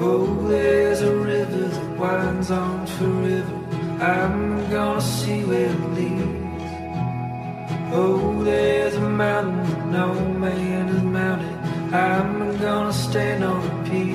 Oh, there's a river that winds on forever. I'm gonna see where it leads. Oh, there's a mountain that no man has mounted. I'm gonna stand on a peak.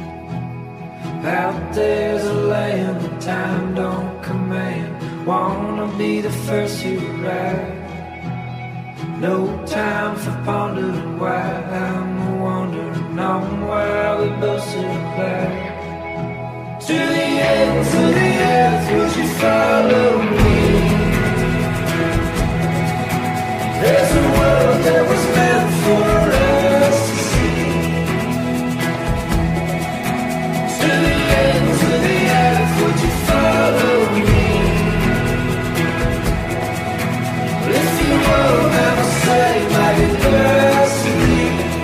Out there's a land that time don't command. Wanna be the first to arrive. No time for pondering why. I'm wandering on while we both sit back. To the ends of the earth, would you follow me? There's a world that was meant for us to see. To the ends of the earth, would you follow me? If you won't ever say my goodbyes to me.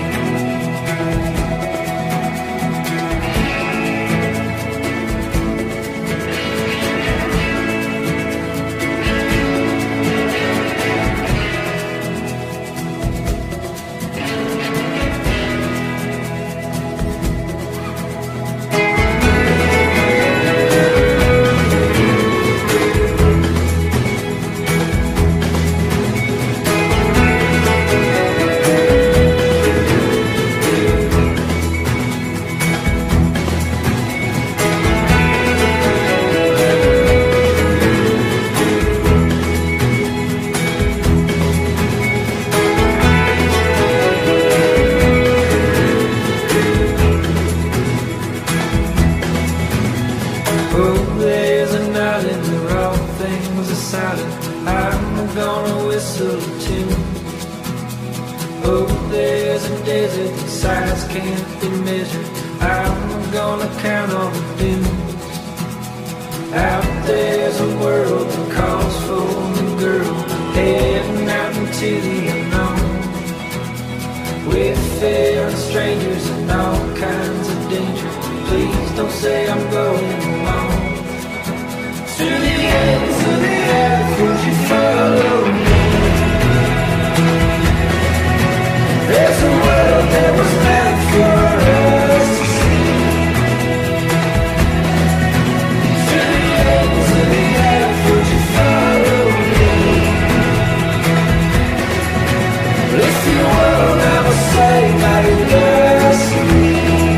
I'm gonna whistle a tune. Oh, there's a desert that size can't be measured. I'm gonna count on the dunes. Out there's a world that calls for the girl, heading out into the unknown. With fear and strangers and all kinds of danger. Please don't say I'm going alone. To the ends of the earth, would you follow me? There's a world that was meant for us to see. To the ends of the earth, would you follow me? If you won't ever say my goodbyes to me.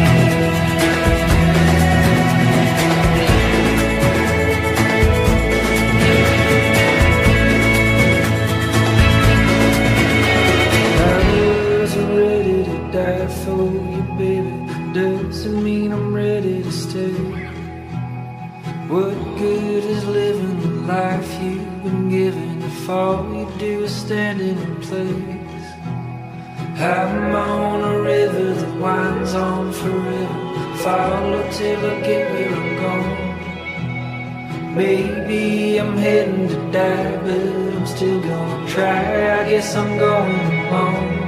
For you, baby, doesn't mean I'm ready to stay. What good is living the life you've been given if all you do is standing in place? I'm on a river that winds on forever. Follow till I get where I'm going. Maybe I'm heading to die, but I'm still gonna try. I guess I'm going alone.